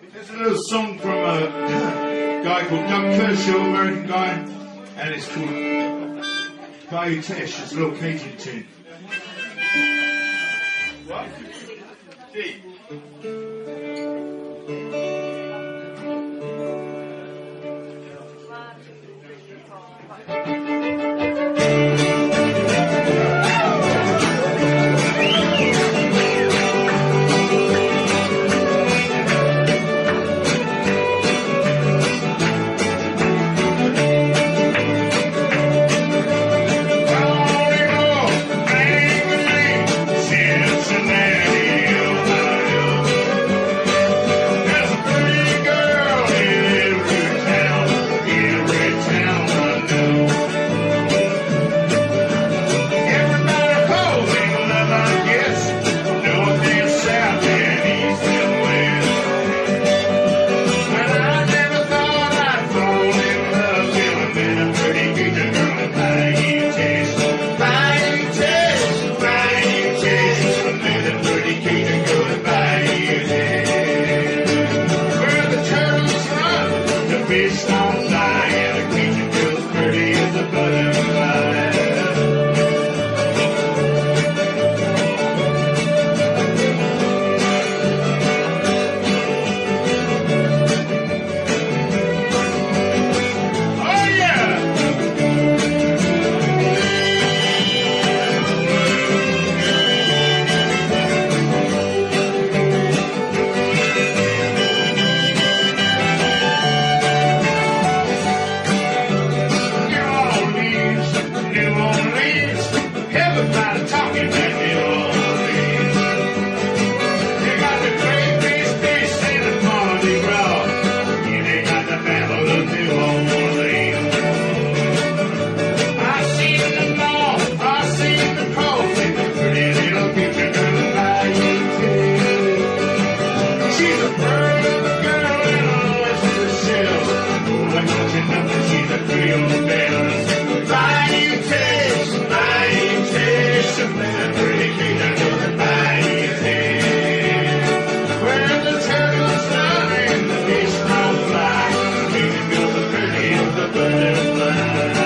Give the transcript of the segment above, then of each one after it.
There's a little song from a guy called Doug Kershaw, American guy, and it's called Bayou Teche. It's a little Cajun tune. What? D. Fish don't fly, and the creature feels pretty as a butterfly. Oh yeah! Everybody talking about New Orleans. They got the great big fish and the Mardi Gras. And they got the Battle of New Orleans. I've seen the mall, I've seen the cross, and the pretty little picture girl in Bayou Teche. She's a bird of a girl and a oyster shell. Oh, I'm watching nothing, she's a Creole belle. Bayou Teche, Bayou Teche, a pretty creature goes in Bayou Teche. Where the turtles run and the fish don't fly, the creature goes as pretty as a butterfly.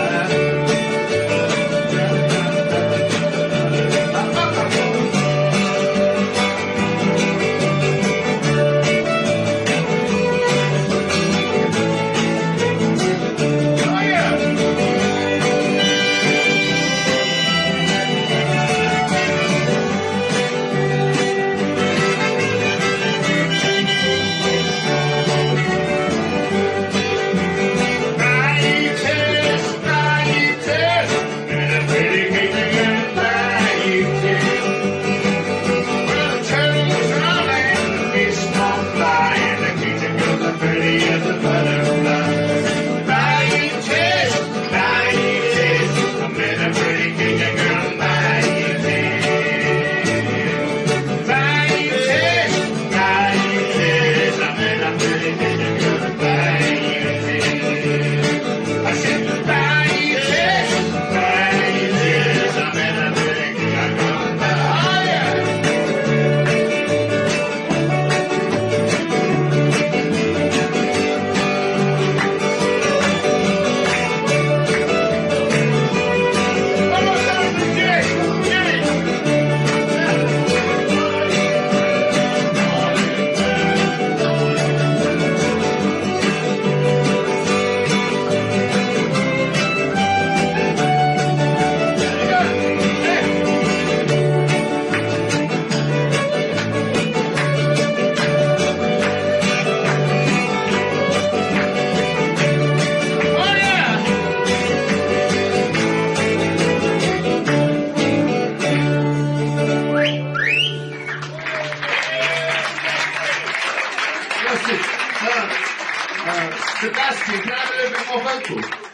Sebastian, can I have a little bit more vocal?